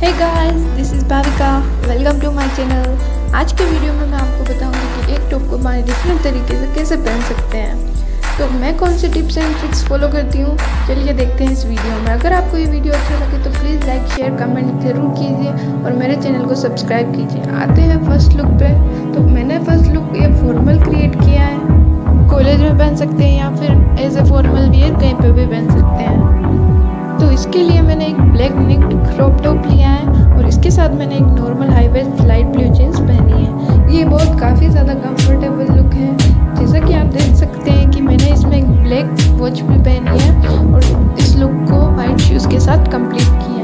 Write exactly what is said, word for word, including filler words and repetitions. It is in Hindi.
Hey guys, this is Bhavika. Welcome to my channel. आज के वीडियो में मैं आपको बताऊंगी कि एक टॉप को हमारे डिफरेंट तरीके से कैसे पहन सकते हैं। तो मैं कौन सी टिप्स एंड ट्रिक्स फॉलो करती हूँ, चलिए देखते हैं इस वीडियो में। अगर आपको ये वीडियो अच्छा लगे तो प्लीज़ लाइक शेयर कमेंट ज़रूर कीजिए और मेरे चैनल को सब्सक्राइब कीजिए। आते हैं फर्स्ट लुक पे। तो मैंने फर्स्ट लुक ये फॉर्मल क्रिएट किया है। कॉलेज में पहन सकते हैं या फिर एज ए फॉर्मल वियर कहीं पर भी पहन सकते हैं। तो इसके लिए मैंने एक ब्लैक नेक क्रॉप टॉप लिया है और इसके साथ मैंने एक normal high waist light blue jeans पहनी है। ये बहुत काफ़ी ज़्यादा कंफर्टेबल लुक है। जैसा कि आप देख सकते हैं कि मैंने इसमें एक ब्लैक वॉच भी पहनी है और इस लुक को वाइट शूज़ के साथ कंप्लीट किया।